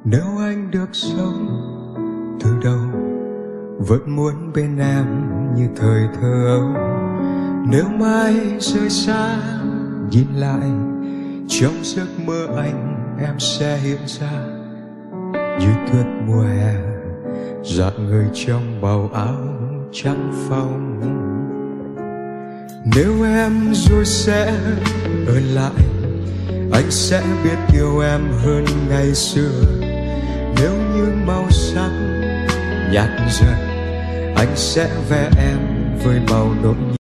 Nếu anh được sống từ đầu, vẫn muốn bên em như thời thơ ấu. Nếu mai rời xa nhìn lại, trong giấc mơ anh em sẽ hiện ra như tuyết mùa hè rạng ngời trong màu áo trắng phong. Nếu em rồi sẽ ở lại, anh sẽ biết yêu em hơn ngày xưa. Nếu như màu sắc nhạt dần, anh sẽ vẽ em với màu nỗi